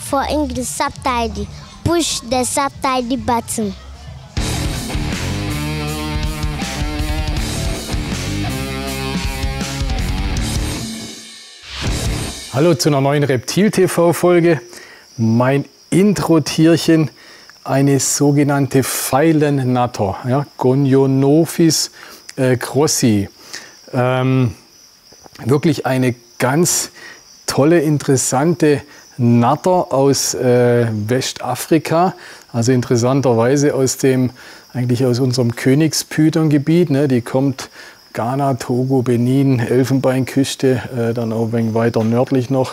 for English subtitle, push the subtitle button. Hallo zu einer neuen Reptil-TV-Folge. Mein Intro-Tierchen, eine sogenannte Pfeilennatter, ja, Gonionophis crossi. Wirklich eine ganz tolle, interessante Natter aus Westafrika, also interessanterweise eigentlich aus unserem Königspython-Gebiet, ne? Die kommt Ghana, Togo, Benin, Elfenbeinküste, dann auch ein wenig weiter nördlich noch,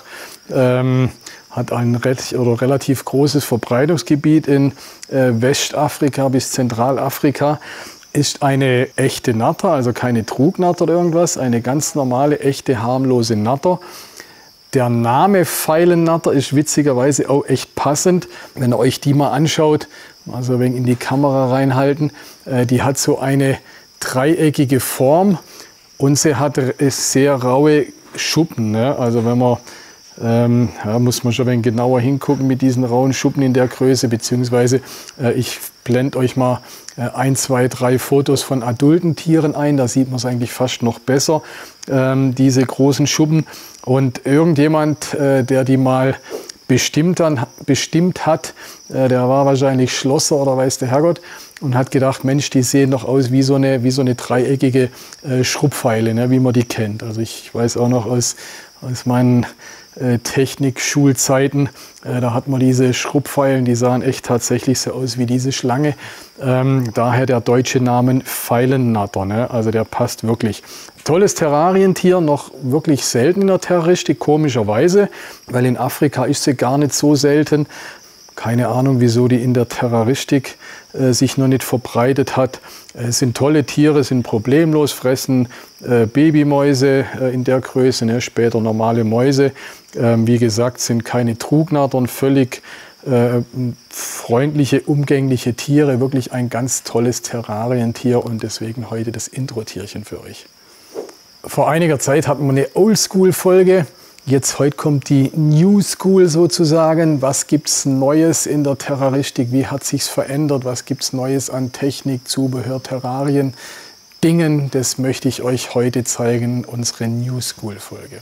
hat ein relativ großes Verbreitungsgebiet in Westafrika bis Zentralafrika. Ist eine echte Natter, also keine Trugnatter oder irgendwas, eine ganz normale, echte, harmlose Natter. Der Name Pfeilennatter ist witzigerweise auch echt passend. Wenn ihr euch die mal anschaut, also ein wenig in die Kamera reinhalten, die hat so eine dreieckige Form und sie hat sehr raue Schuppen. Ne? Also wenn man, muss man schon ein wenig genauer hingucken mit diesen rauen Schuppen in der Größe, beziehungsweise ich blende euch mal 1, 2, 3 Fotos von adulten Tieren ein, da sieht man es eigentlich fast noch besser, diese großen Schuppen. Und irgendjemand, der die mal bestimmt hat, der war wahrscheinlich Schlosser oder weiß der Herrgott und hat gedacht, Mensch, die sehen doch aus wie so eine dreieckige Schrubbpfeile, ne, wie man die kennt. Also ich weiß auch noch aus meinen Technikschulzeiten, da hat man diese Schrubbpfeilen, die sahen echt tatsächlich so aus wie diese Schlange. Daher der deutsche Name Pfeilennatter, ne? Also der passt wirklich. Tolles Terrarientier, noch wirklich selten in der Terroristik, komischerweise, weil in Afrika ist sie gar nicht so selten. Keine Ahnung, wieso die in der Terroristik sich noch nicht verbreitet hat. Sind tolle Tiere, sind problemlos, fressen Babymäuse in der Größe, ne, später normale Mäuse. Wie gesagt, sind keine Trugnattern, völlig freundliche, umgängliche Tiere. Wirklich ein ganz tolles Terrarientier und deswegen heute das Intro-Tierchen für euch. Vor einiger Zeit hatten wir eine Oldschool-Folge. Heute kommt die New School sozusagen. Was gibt es Neues in der Terraristik? Wie hat sich's verändert? Was gibt es Neues an Technik, Zubehör, Terrarien, Dingen? Das möchte ich euch heute zeigen in unserer New School Folge.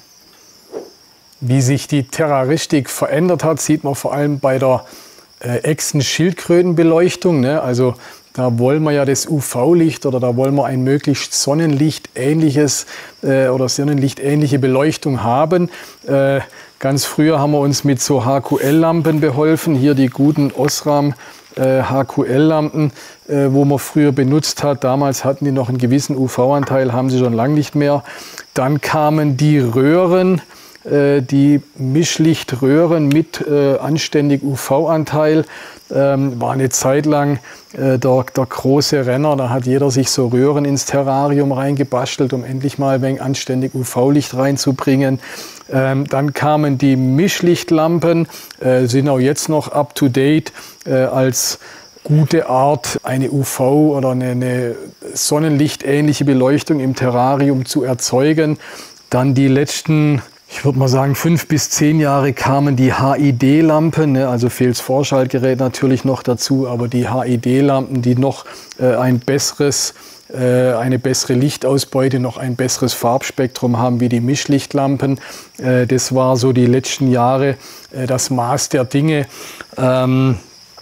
Wie sich die Terraristik verändert hat, sieht man vor allem bei der Echsen-Schildkrötenbeleuchtung, ne? Also da wollen wir ja das UV-Licht oder da wollen wir ein möglichst sonnenlichtähnliches oder sonnenlichtähnliche Beleuchtung haben. Ganz früher haben wir uns mit so HQL-Lampen beholfen. Hier die guten Osram HQL-Lampen, wo man früher benutzt hat. Damals hatten die noch einen gewissen UV-Anteil, haben sie schon lange nicht mehr. Dann kamen die Röhren, die Mischlichtröhren mit anständig UV-Anteil. War eine Zeit lang der große Renner, da hat jeder sich so Röhren ins Terrarium reingebastelt, um endlich mal ein wenig anständig UV-Licht reinzubringen. Dann kamen die Mischlichtlampen, sind auch jetzt noch up-to-date als gute Art, eine UV- oder eine sonnenlichtähnliche Beleuchtung im Terrarium zu erzeugen. Dann die letzten, ich würde mal sagen, 5 bis 10 Jahre kamen die HID-Lampen, ne? Also fehlt das Vorschaltgerät natürlich noch dazu, aber die HID-Lampen, die noch eine bessere Lichtausbeute, noch ein besseres Farbspektrum haben wie die Mischlichtlampen. Das war so die letzten Jahre das Maß der Dinge. Wenn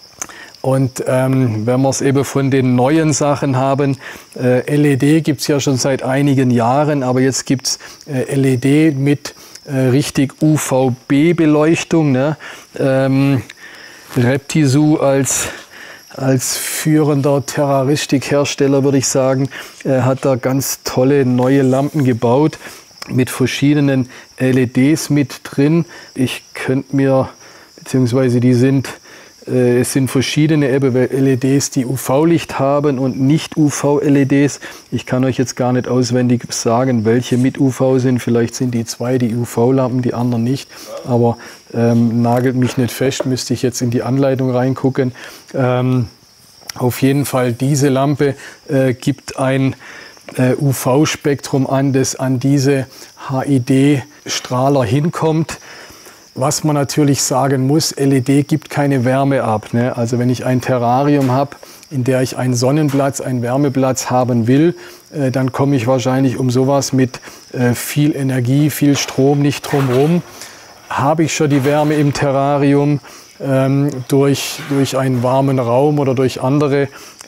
wir es eben von den neuen Sachen haben, LED gibt es ja schon seit einigen Jahren, aber jetzt gibt es LED mit richtig UVB-Beleuchtung. Ne? Reptisou als führender Terraristikhersteller, würde ich sagen, hat da ganz tolle neue Lampen gebaut mit verschiedenen LEDs mit drin. Ich könnte mir, beziehungsweise es sind verschiedene LEDs, die UV-Licht haben und nicht UV-LEDs. Ich kann euch jetzt gar nicht auswendig sagen, welche mit UV sind. Vielleicht sind die 2 die UV-Lampen, die anderen nicht. Aber nagelt mich nicht fest, müsste ich jetzt in die Anleitung reingucken. Auf jeden Fall, diese Lampe gibt ein UV-Spektrum an, das an diese HID-Strahler hinkommt. was man natürlich sagen muss, LED gibt keine Wärme ab, ne? Also wenn ich ein Terrarium habe, in der ich einen Sonnenplatz, einen Wärmeplatz haben will, dann komme ich wahrscheinlich um sowas mit viel Energie, viel Strom nicht drumherum. Habe ich schon die Wärme im Terrarium durch einen warmen Raum oder durch andere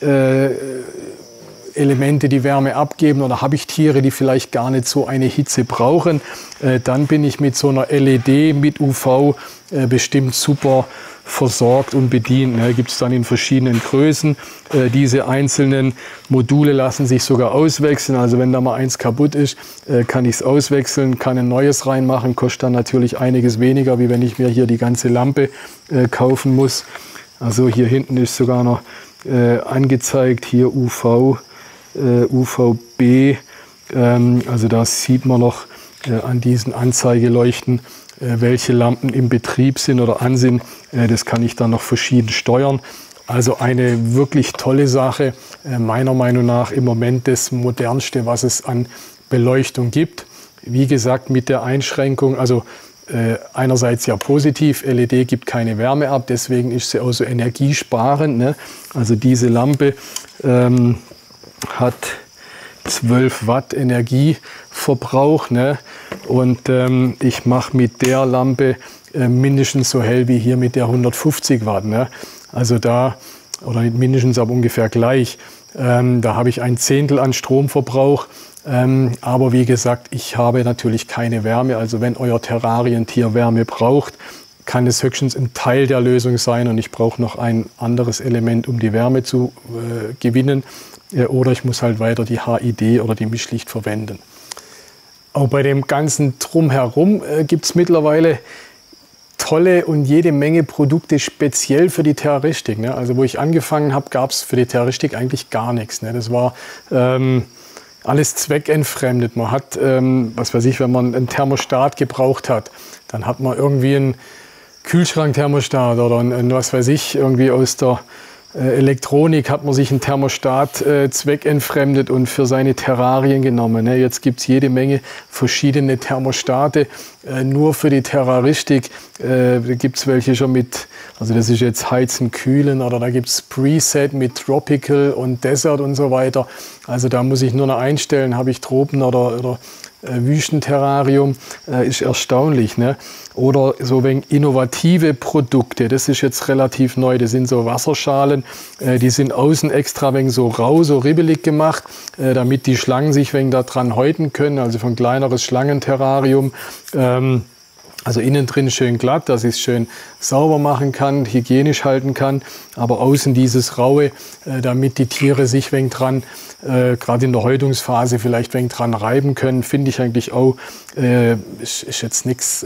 Elemente, die Wärme abgeben, oder habe ich Tiere, die vielleicht gar nicht so eine Hitze brauchen, dann bin ich mit so einer LED mit UV bestimmt super versorgt und bedient. Gibt es dann in verschiedenen Größen. Diese einzelnen Module lassen sich sogar auswechseln. Also wenn da mal eins kaputt ist, kann ich es auswechseln, kann ein neues reinmachen, kostet dann natürlich einiges weniger, wie wenn ich mir hier die ganze Lampe kaufen muss. Also hier hinten ist sogar noch angezeigt, hier UV, UVB. Also da sieht man noch an diesen Anzeigeleuchten, welche Lampen im Betrieb sind oder an sind. Das kann ich dann noch verschieden steuern. Also eine wirklich tolle Sache, meiner Meinung nach im Moment das modernste, was es an Beleuchtung gibt. Wie gesagt, mit der Einschränkung, also einerseits ja positiv, LED gibt keine Wärme ab, deswegen ist sie auch so energiesparend, ne? Also diese Lampe hat 12 Watt Energieverbrauch, ne? Und ich mache mit der Lampe mindestens so hell wie hier mit der 150 Watt. Ne? Also da, oder nicht mindestens, aber ungefähr gleich. Da habe ich ein Zehntel an Stromverbrauch. Aber wie gesagt, ich habe natürlich keine Wärme. Also wenn euer Terrarientier Wärme braucht, kann es höchstens ein Teil der Lösung sein und ich brauche noch ein anderes Element, um die Wärme zu gewinnen. Oder ich muss halt weiter die HID oder die Mischlicht verwenden. Auch bei dem ganzen Drumherum gibt es mittlerweile tolle und jede Menge Produkte speziell für die Terroristik. Ne? Also wo ich angefangen habe, gab es für die Terroristik eigentlich gar nichts. Ne? Das war alles zweckentfremdet. Man hat, was weiß ich, wenn man einen Thermostat gebraucht hat, dann hat man irgendwie einen Kühlschrankthermostat oder ein, was weiß ich, irgendwie aus der Elektronik hat man sich einen Thermostat zweckentfremdet und für seine Terrarien genommen. Ne? Jetzt gibt es jede Menge verschiedene Thermostate. Nur für die Terroristik gibt es welche schon mit, also das ist jetzt Heizen, Kühlen, oder da gibt es Preset mit Tropical und Desert und so weiter. Also da muss ich nur noch einstellen, habe ich Tropen oder Wüstenterrarium, ist erstaunlich. Ne? Oder so wenig innovative Produkte, das ist jetzt relativ neu, das sind so Wasserschalen, die sind außen extra wenig so rau, so ribbelig gemacht, damit die Schlangen sich wenig daran häuten können, also für ein kleineres Schlangenterrarium. Also innen drin schön glatt, dass ich es schön sauber machen kann, hygienisch halten kann, aber außen dieses Raue, damit die Tiere sich wenig dran, gerade in der Häutungsphase vielleicht wenig dran reiben können, finde ich eigentlich auch, ist jetzt nichts,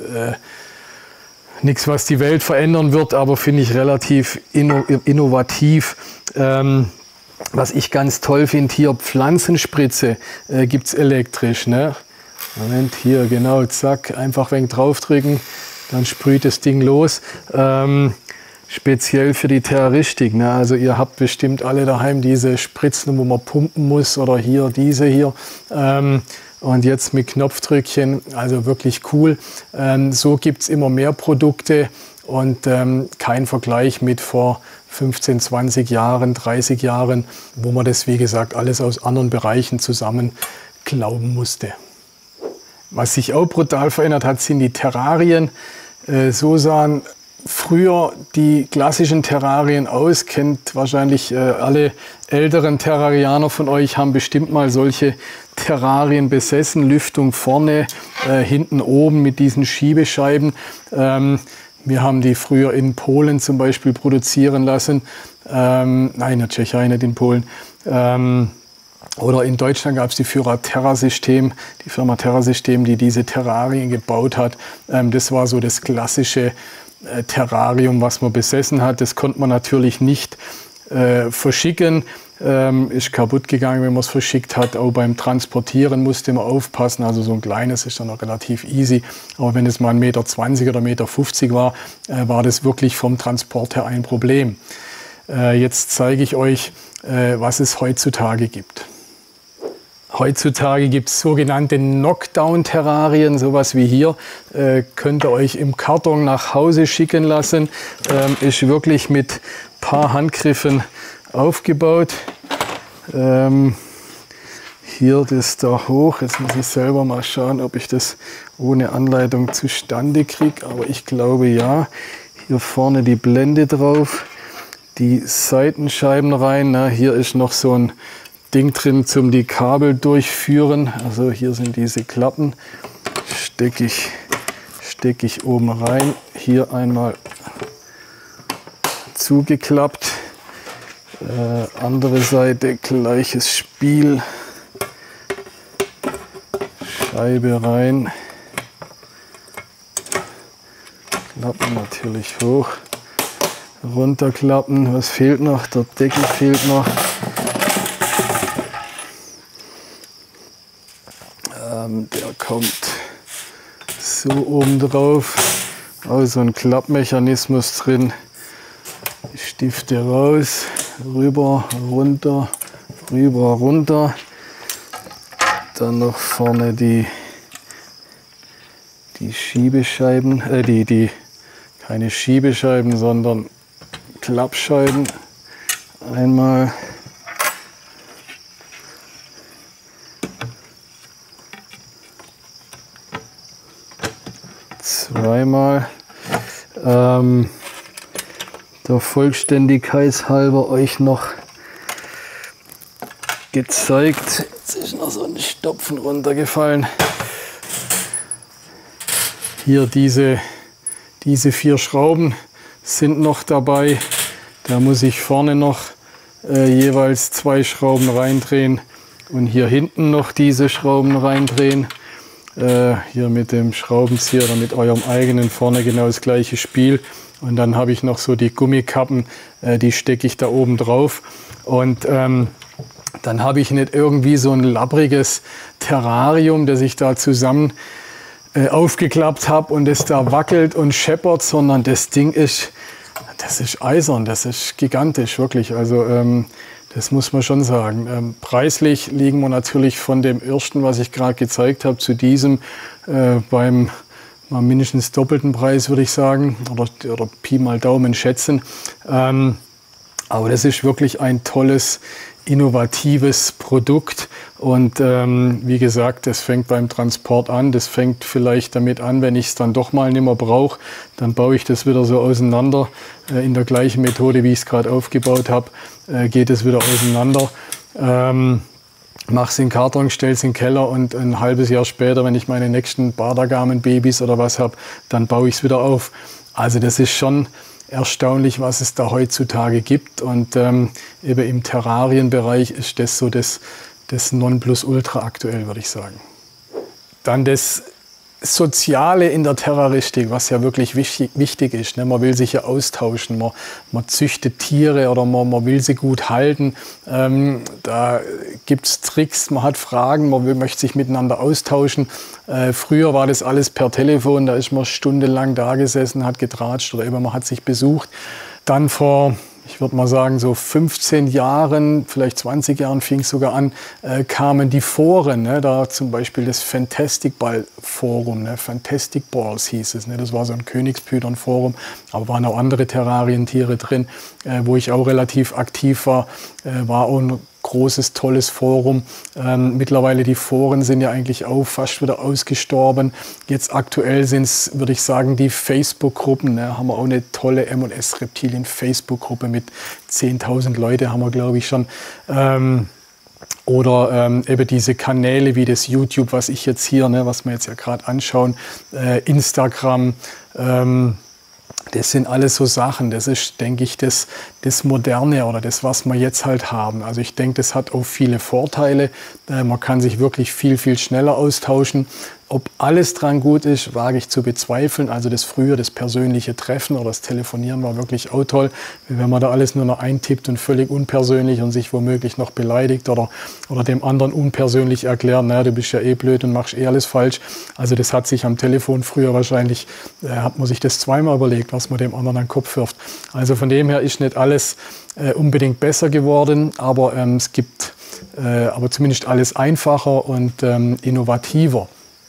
was die Welt verändern wird, aber finde ich relativ innovativ. Was ich ganz toll finde, hier Pflanzenspritze gibt es elektrisch. Ne? Moment, hier, genau, zack, einfach ein wenig draufdrücken, dann sprüht das Ding los. Speziell für die Terroristik. Ne? Also ihr habt bestimmt alle daheim diese Spritzen, wo man pumpen muss, oder hier, diese hier. Und jetzt mit Knopfdrückchen, also wirklich cool. So gibt es immer mehr Produkte und kein Vergleich mit vor 15, 20 Jahren, 30 Jahren, wo man das, wie gesagt, alles aus anderen Bereichen zusammen glauben musste. Was sich auch brutal verändert hat, sind die Terrarien. So sahen früher die klassischen Terrarien aus. Kennt wahrscheinlich alle älteren Terrarianer von euch, haben bestimmt mal solche Terrarien besessen. Lüftung vorne, hinten oben mit diesen Schiebescheiben. Wir haben die früher in Polen zum Beispiel produzieren lassen. Nein, in der Tschechei, nicht in Polen. Oder in Deutschland gab es die Firma Terrasystem, die diese Terrarien gebaut hat. Das war so das klassische Terrarium, was man besessen hat. Das konnte man natürlich nicht verschicken. Ist kaputt gegangen, wenn man es verschickt hat. Auch beim Transportieren musste man aufpassen. Also so ein kleines ist dann noch relativ easy. Aber wenn es mal 1,20 Meter oder 1,50 Meter war, war das wirklich vom Transport her ein Problem. Jetzt zeige ich euch, was es heutzutage gibt. Heutzutage gibt es sogenannte Knockdown-Terrarien, sowas wie hier. Könnt ihr euch im Karton nach Hause schicken lassen. Ist wirklich mit ein paar Handgriffen aufgebaut. Hier das da hoch. Jetzt muss ich selber mal schauen, ob ich das ohne Anleitung zustande kriege. Aber ich glaube ja. Hier vorne die Blende drauf. Die Seitenscheiben rein. Na, hier ist noch so ein Ding drin zum die Kabel durchführen. Also hier sind diese Klappen. Stecke ich oben rein. Hier einmal zugeklappt. Andere Seite gleiches Spiel. Scheibe rein. Klappen natürlich hoch. Runterklappen. Was fehlt noch? Der Deckel fehlt noch. Der kommt so oben drauf. Auch so ein Klappmechanismus drin. Die Stifte raus. Rüber, runter, rüber, runter. Dann noch vorne die Schiebescheiben, keine Schiebescheiben, sondern Klappscheiben. Einmal. Zweimal. Der Vollständigkeit halber euch noch gezeigt. Jetzt ist noch so ein Stopfen runtergefallen. Hier diese 4 Schrauben sind noch dabei. Da muss ich vorne noch jeweils 2 Schrauben reindrehen und hier hinten noch diese Schrauben reindrehen. Hier mit dem Schraubenzieher oder mit eurem eigenen vorne genau das gleiche Spiel. Und dann habe ich noch so die Gummikappen, die stecke ich da oben drauf. Und dann habe ich nicht irgendwie so ein labbriges Terrarium, das ich da zusammen aufgeklappt habe und es da wackelt und scheppert, sondern das Ding ist, das ist eisern, das ist gigantisch, wirklich. Also das muss man schon sagen. Preislich liegen wir natürlich von dem ersten, was ich gerade gezeigt habe, zu diesem beim mal mindestens doppelten Preis, würde ich sagen, oder Pi mal Daumen schätzen. Aber das ist wirklich ein tolles, innovatives Produkt und wie gesagt, das fängt beim Transport an, das fängt vielleicht damit an, wenn ich es dann doch mal nicht mehr brauche, dann baue ich das wieder so auseinander, in der gleichen Methode, wie ich es gerade aufgebaut habe, geht es wieder auseinander. Mache es in den Karton, stelle es in den Keller und ein halbes Jahr später, wenn ich meine nächsten Bardergamen-Babys oder was habe, dann baue ich es wieder auf. Also das ist schon erstaunlich, was es da heutzutage gibt. Und eben im Terrarienbereich ist das so das Nonplusultra aktuell, würde ich sagen. Dann das Soziale in der Terroristik, was ja wirklich wichtig ist. Ne? Man will sich ja austauschen, man züchtet Tiere oder man will sie gut halten. Da gibt es Tricks, man hat Fragen, man möchte sich miteinander austauschen. Früher war das alles per Telefon, da ist man stundenlang da gesessen, hat getratscht oder eben man hat sich besucht. Dann vor, ich würde mal sagen, so 15 Jahren, vielleicht 20 Jahren fing es sogar an, kamen die Foren, ne? Da zum Beispiel das Fantastic Ball Forum, ne? Fantastic Balls hieß es, ne? Das war so ein Königspython-Forum, aber waren auch andere Terrarientiere drin, wo ich auch relativ aktiv war, war auch ein großes, tolles Forum. Mittlerweile die Foren sind ja eigentlich auch fast wieder ausgestorben. Jetzt aktuell sind es, würde ich sagen, die Facebook-Gruppen. Ne? Haben wir auch eine tolle M&S Reptilien Facebook-Gruppe mit 10.000 Leute haben wir, glaube ich, schon. Oder eben diese Kanäle wie das YouTube, was ich jetzt hier, ne, was wir jetzt ja gerade anschauen, Instagram, das sind alles so Sachen, das ist, denke ich, das Moderne oder das, was wir jetzt halt haben. Also ich denke, das hat auch viele Vorteile. Man kann sich wirklich viel, viel schneller austauschen. Ob alles dran gut ist, wage ich zu bezweifeln. Also das früher, das persönliche Treffen oder das Telefonieren war wirklich auch toll. Wenn man da alles nur noch eintippt und völlig unpersönlich und sich womöglich noch beleidigt oder dem anderen unpersönlich erklärt, naja, du bist ja eh blöd und machst eh alles falsch. Also das hat sich am Telefon früher wahrscheinlich, hat man sich das zweimal überlegt, was man dem anderen an den Kopf wirft. Also von dem her ist nicht alles unbedingt besser geworden, aber es gibt aber zumindest alles einfacher und innovativer.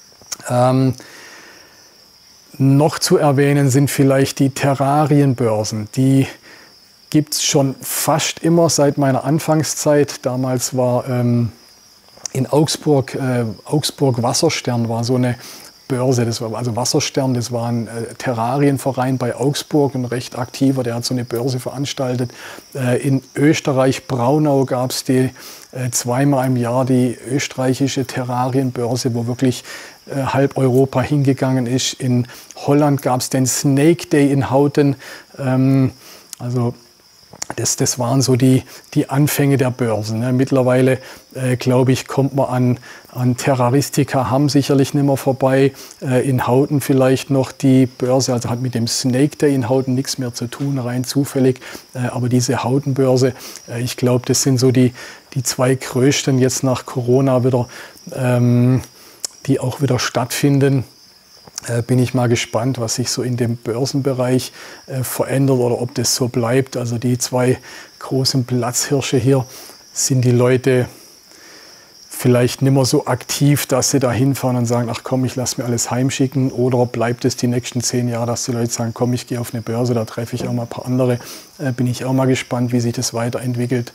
Noch zu erwähnen sind vielleicht die Terrarienbörsen. Die gibt es schon fast immer seit meiner Anfangszeit. Damals war in Augsburg, Augsburg Wasserstern war so eine Börse. Das war, also Wasserstern, das war ein Terrarienverein bei Augsburg, ein recht aktiver, der hat so eine Börse veranstaltet. In Österreich, Braunau, gab es die zweimal im Jahr die österreichische Terrarienbörse, wo wirklich halb Europa hingegangen ist. In Holland gab es den Snake Day in Houten. Also das waren so die Anfänge der Börsen. Ne? Mittlerweile, glaube ich, kommt man an Terraristica Hamm sicherlich nicht mehr vorbei. In Houten vielleicht noch die Börse, also hat mit dem Snake Day in Houten nichts mehr zu tun, rein zufällig. Aber diese Houtenbörse, ich glaube, das sind so die zwei größten jetzt nach Corona wieder, die auch wieder stattfinden. Bin ich mal gespannt, was sich so in dem Börsenbereich verändert oder ob das so bleibt. Also die zwei großen Platzhirsche hier, sind die Leute vielleicht nicht mehr so aktiv, dass sie da hinfahren und sagen, ach komm, ich lasse mir alles heimschicken, oder bleibt es die nächsten 10 Jahre, dass die Leute sagen, komm, ich gehe auf eine Börse, da treffe ich auch mal ein paar andere. Bin ich auch mal gespannt, wie sich das weiterentwickelt.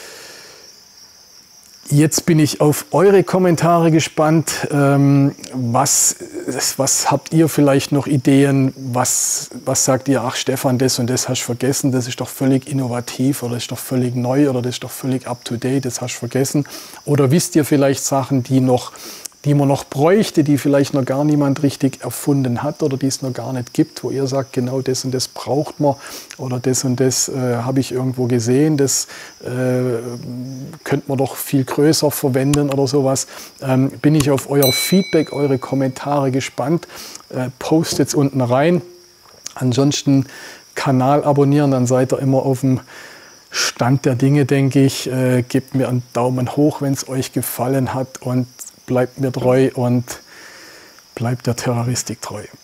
Jetzt bin ich auf eure Kommentare gespannt. Was habt ihr vielleicht noch Ideen? Was sagt ihr? Ach Stefan, das und das hast du vergessen. Das ist doch völlig innovativ oder das ist doch völlig neu oder das ist doch völlig up to date. Das hast du vergessen. Oder wisst ihr vielleicht Sachen, die man noch bräuchte, die vielleicht noch gar niemand richtig erfunden hat oder die es noch gar nicht gibt, wo ihr sagt, genau das und das braucht man oder das und das habe ich irgendwo gesehen, das könnte man doch viel größer verwenden oder sowas. Bin ich auf euer Feedback, eure Kommentare gespannt. Postet es unten rein. Ansonsten Kanal abonnieren, dann seid ihr immer auf dem Stand der Dinge, denke ich. Gebt mir einen Daumen hoch, wenn es euch gefallen hat, und bleibt mir treu und bleibt der Terroristik treu.